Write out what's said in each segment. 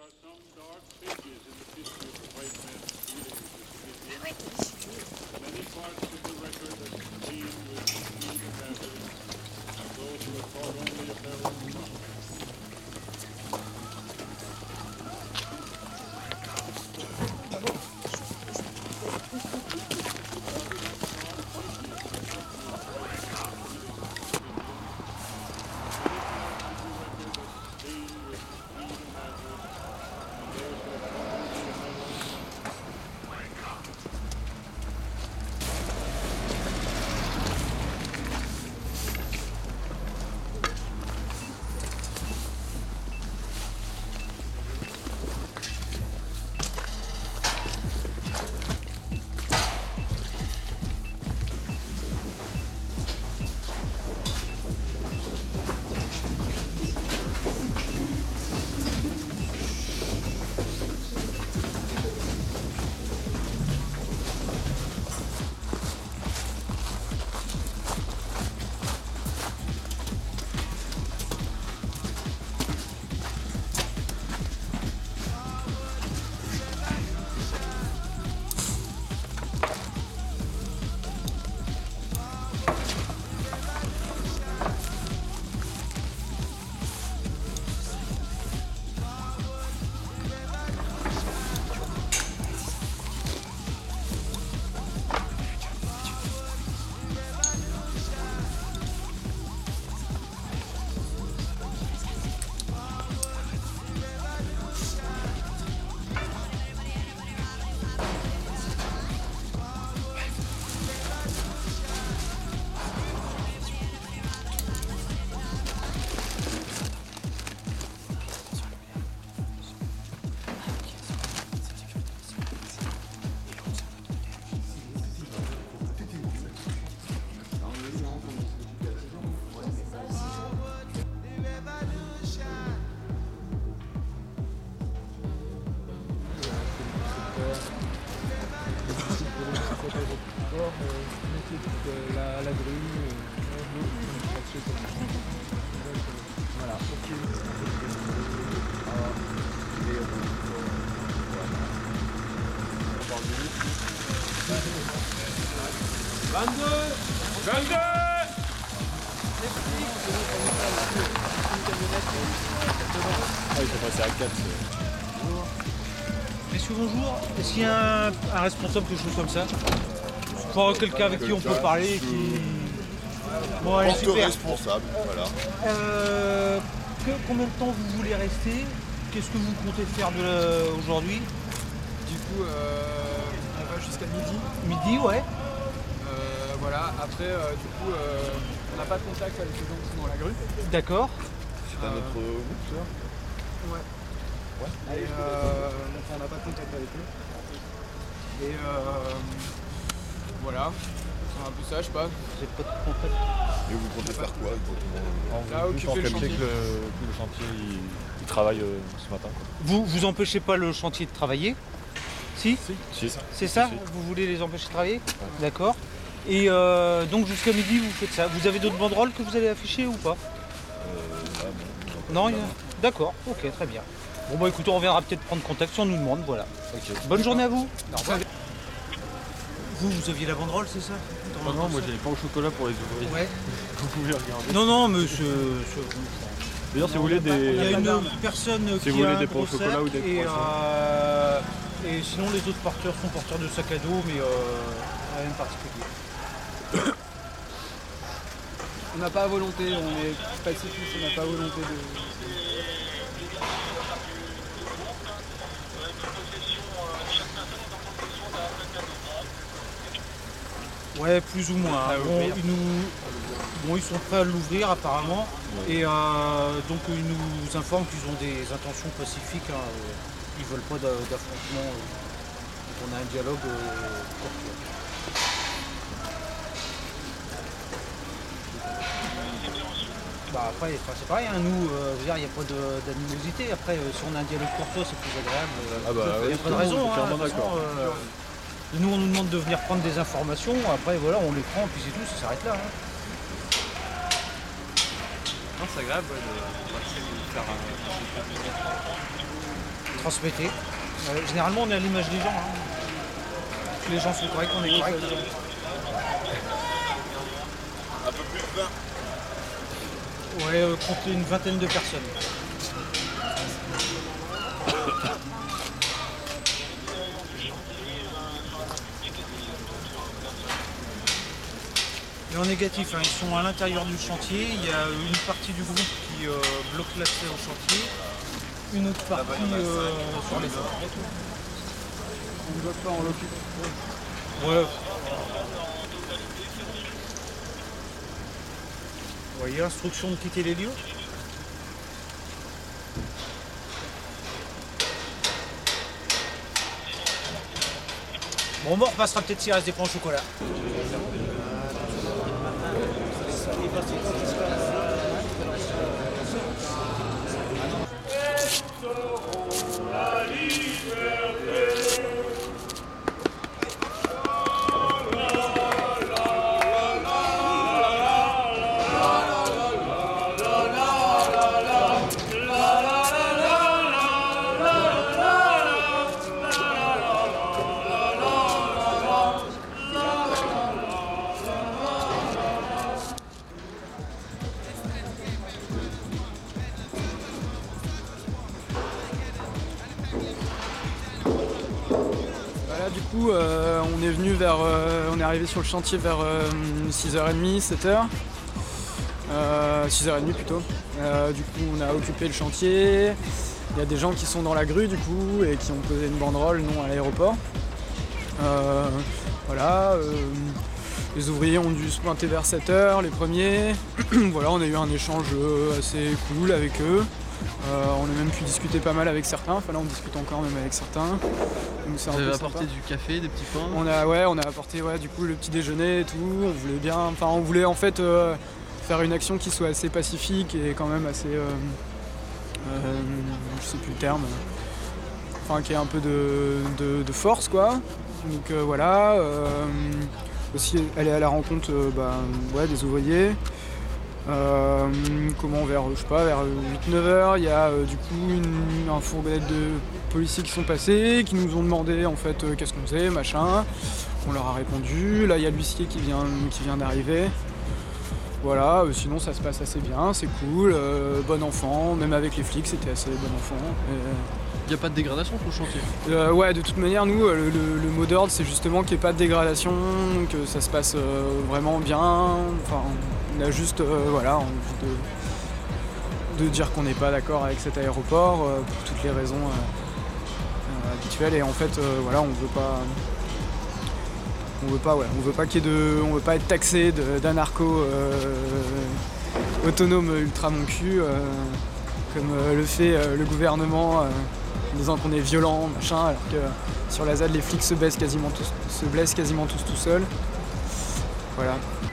la grue, voilà. Ok. 22 22 Ah, il faut passer à 4. Messieurs, bonjour. Est-ce qu'il y a un responsable, quelque chose comme ça? Faut quelqu'un avec qui on peut parler qui... Bon, allez, super. Responsable, voilà. Combien de temps vous voulez rester? Qu'est-ce que vous comptez faire aujourd'hui? Du coup, on va jusqu'à midi. Midi, ouais. Voilà, après, du coup, on n'a pas de contact avec les gens qui sont dans la grue. D'accord. C'est un autre groupe, ça? Ouais. Et enfin, on n'a pas de contact avec eux. Et voilà, c'est un peu ça, je sais pas. J'ai pas de contact. Et vous comptez faire quoi exactement? Là, occuper le chantier. Que le chantier il travaille ce matin, quoi. Vous empêchez pas le chantier de travailler? Si? Si. C'est ça? Si. Vous voulez les empêcher de travailler? D'accord. Et donc jusqu'à midi vous faites ça. Vous avez d'autres banderoles que vous allez afficher ou pas? Non, il y a... D'accord, ok, très bien. Bon bah écoutez, on reviendra peut-être prendre contact si on nous demande, voilà. Okay. Bonne journée à vous. Au revoir. Vous aviez la banderole, c'est ça? Non, moi j'avais pas au chocolat pour les ouvriers. Ouais. Vous pouvez regarder. Non, monsieur. D'ailleurs, si vous voulez Il y a des. une personne Si qui vous voulez a des un pains au gros chocolat sac ou des et, croissants. et sinon les autres porteurs sont porteurs de sac à dos, mais rien de particulier. On n'a pas à volonté, on est pacifiste, on n'a pas à volonté de... Ouais, plus ou moins. Ils sont prêts à l'ouvrir apparemment. Ouais. Et donc ils nous informent qu'ils ont des intentions pacifiques. Ils ne veulent pas d'affrontement. On a un dialogue courtois. Bah après, c'est pareil, hein, nous, il n'y a pas d'animosité. Après, si on a un dialogue courtois, c'est plus agréable. Il n'y a pas de raison. Clairement d'accord. Nous, on nous demande de venir prendre des informations. Après, voilà, on les prend, puis c'est tout, ça s'arrête là. Hein. Non, c'est agréable de faire transmettez. Généralement, on est à l'image des gens. Hein. Les gens sont corrects, on est corrects. Un peu plus de 20. Ouais, comptez une vingtaine de personnes. Et en négatif, hein, ils sont à l'intérieur du chantier. Il y a une partie du groupe qui bloque l'accès au chantier, une autre partie sur les autres. On ne bloque pas, on l'occupe. Ouais. Vous voyez, instruction de quitter les lieux. Bon, on repassera peut-être s'il reste des pains au chocolat. Voilà, du coup, on est venu on est arrivé sur le chantier vers 6h30, 7h. 6h30 plutôt. Du coup, on a occupé le chantier. Il y a des gens qui sont dans la grue du coup et qui ont posé une banderole non à l'aéroport. Voilà. Les ouvriers ont dû se pointer vers 7h, les premiers. Voilà, on a eu un échange assez cool avec eux. On a même pu discuter pas mal avec certains. Enfin là, on discute encore même avec certains. Donc c'est un Vous peu avez sympa. apporté du café, des petits pains? On a apporté du coup le petit déjeuner et tout. On voulait en fait faire une action qui soit assez pacifique et quand même assez, je sais plus le terme, enfin qui ait un peu de force quoi. Donc voilà. Aussi aller à la rencontre des ouvriers. Vers 8-9h, il y a du coup un fourgonnette de policiers qui sont passés, qui nous ont demandé en fait qu'est-ce qu'on faisait, machin. On leur a répondu. Là il y a l'huissier qui vient d'arriver. Voilà, sinon ça se passe assez bien, c'est cool, bon enfant, même avec les flics c'était assez bon enfant. Il n'y a pas de dégradation sur le chantier? Ouais, de toute manière, nous, le mot d'ordre, c'est justement qu'il n'y ait pas de dégradation, que ça se passe vraiment bien. Enfin, on a juste envie de dire qu'on n'est pas d'accord avec cet aéroport pour toutes les raisons habituelles. Et en fait, on veut pas être taxé d'anarcho autonome ultra mon cul, comme le fait le gouvernement. En disant qu'on est violent, machin, alors que sur la ZAD les flics se blessent quasiment tous tout seuls. Voilà.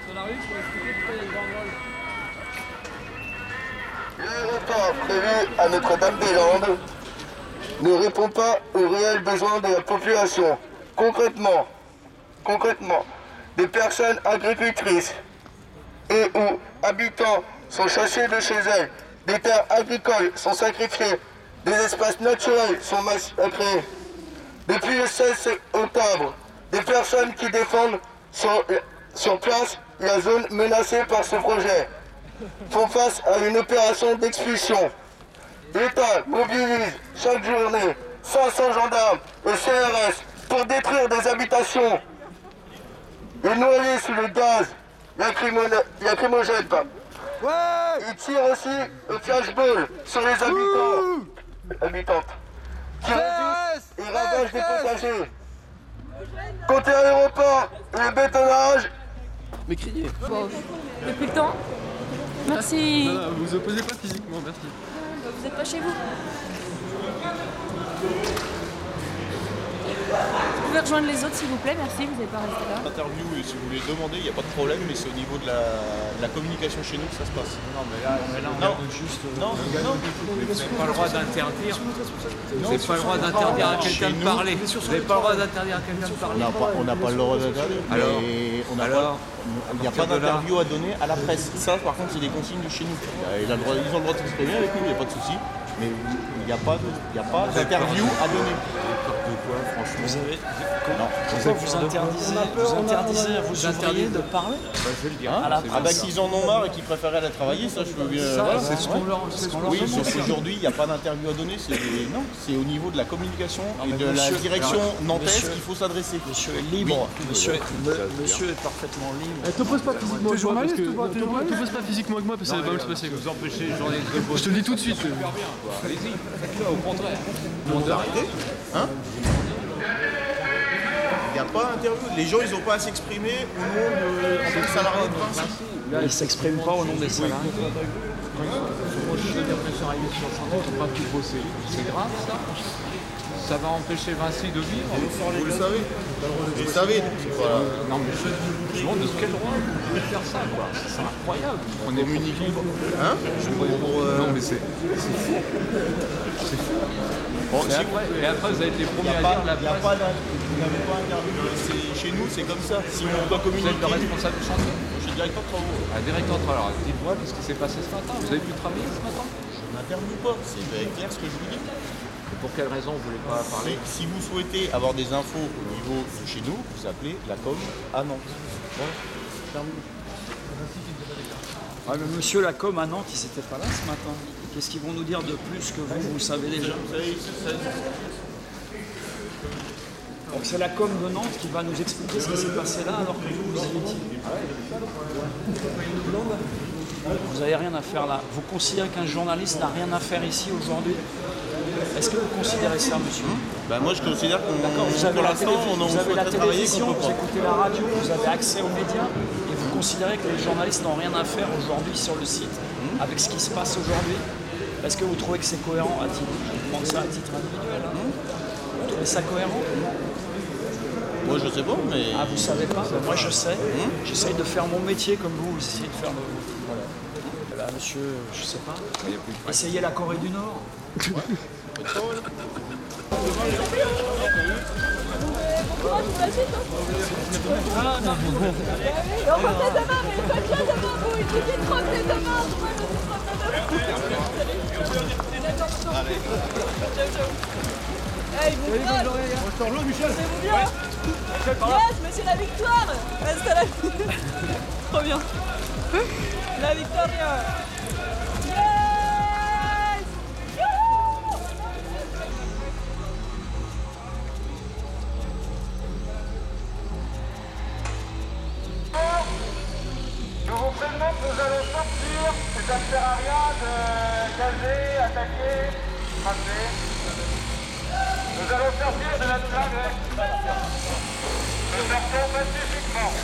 L'aéroport prévu à Notre-Dame-des-Landes ne répond pas aux réels besoins de la population. Concrètement, des personnes agricultrices et ou habitants sont chassés de chez elles, des terres agricoles sont sacrifiées, des espaces naturels sont massacrés. Depuis le 16 octobre, des personnes qui défendent sur place la zone menacée par ce projet font face à une opération d'expulsion. L'État mobilise chaque journée 500 gendarmes et CRS pour détruire des habitations et noyer sous le gaz lacrymogène. Ils tirent aussi le flashball sur les habitantes qui réduisent et ravagent des potagers. Côté aéroport, le bétonnage. Mais criez! Bon, depuis le temps. Merci. Non, vous opposez pas physiquement, merci. Vous n'êtes pas chez vous. Vous pouvez rejoindre les autres s'il vous plaît, merci, vous n'êtes pas resté là. Interview, et si vous voulez demander, il n'y a pas de problème, mais c'est au niveau de la communication chez nous que ça se passe. Non, mais là on est juste. Non. Vous n'avez pas le droit d'interdire. Vous n'avez pas le droit d'interdire à quelqu'un de parler. Vous n'avez pas le droit d'interdire à quelqu'un de parler. On n'a pas le droit d'interdire, mais il n'y a pas d'interview à donner à la presse. Ça, par contre, c'est des consignes de chez nous. Ils ont le droit de s'exprimer avec nous, il n'y a pas de souci. Mais il n'y a pas d'interview à donner. Vous avez. Non. Pourquoi vous interdisez à vos ouvriers de parler? S'ils en ont marre et qu'ils préféraient aller travailler, ça je peux bien. C'est ce qu'on leur Oui, demande. sauf qu'aujourd'hui, il n'y a pas d'interview à donner. C'est au niveau de la communication et mais de la monsieur- direction nantaise monsieur- qu'il faut s'adresser. Monsieur est libre. Monsieur est parfaitement libre. Te pose pas physiquement avec moi parce que. journaliste ou pas? T'es journaliste Te pose pas physiquement avec moi parce que ça va pas mal se passer. Vous empêchez les journalistes de bosser. Je te le dis tout de suite. Super bien, quoi. Allez-y, faites-le, au contraire. Vous arrêtez. Hein? Il n'y a pas d'interview. Les gens, ils n'ont pas à s'exprimer au nom en tant que salarié de principe. Là, ils ne s'expriment pas au nom des salariés. Moi, je suis l'impression d'arriver sur le chantier, ils n'ont pas pu bosser. C'est grave, ça? Ça va empêcher Vinci de vivre? Vous le savez. Vous le savez. Donc c'est pas... Non, mais je me demande de quel droit vous pouvez faire ça, quoi. C'est incroyable. On est communiqué. Hein? Non, mais c'est fou. C'est fou. Bon, Et après, vous avez été les il premiers n'y a à pas, dire la il y a presse. pas vous n'avez pas interview. Chez nous, c'est comme ça. Si on doit Vous êtes communiquer. le responsable du chantier? Je suis directeur de travaux. Ah, directeur de travail. Alors, dites-moi qu'est-ce qui s'est passé ce matin. Vous avez pu travailler ce matin? Je n'interviewe pas. C'est clair ce que je vous dis. Et pour quelle raison vous ne voulez pas parler? Si vous souhaitez avoir des infos au niveau de chez nous, vous appelez la com à Nantes. Ah, mais monsieur Lacombe à Nantes, ils n'étaient pas là ce matin. Qu'est-ce qu'ils vont nous dire de plus que vous savez déjà? Donc c'est la com de Nantes qui va nous expliquer ce qui s'est passé là alors que vous y étiez. Vous n'avez rien à faire là. Vous considérez qu'un journaliste n'a rien à faire ici aujourd'hui? Est-ce que vous considérez ça, monsieur? Moi, je considère qu'on Vous avez pour la, l'instant, on vous avez la télévision, qu'on peut vous pas. écoutez la radio, vous avez accès aux médias et vous considérez que les journalistes n'ont rien à faire aujourd'hui sur le site avec ce qui se passe aujourd'hui. Est-ce que vous trouvez que c'est cohérent à titre? Je demande ça à titre individuel. Vous trouvez ça cohérent? Moi, je sais pas, mais. Ah, vous savez pas? Moi, je sais. J'essaye de faire mon métier comme vous essayez de faire le vôtre. Voilà. Là, monsieur, je sais pas. Essayez la Corée du Nord. On refait demain, mais pas déjà demain, vous, il dit qu'il troque les demain. Hey, bon courage. Portez-vous bien. Yes, mais c'est la victoire. Reste la trop bien. La victoire. Yes. Youhou. Nous vous prévenons que nous allons sortir, et ça ne sert à rien de gazer, attaquer, frapper. Nous allons sortir de notre trajet. Nous sortons pacifiquement.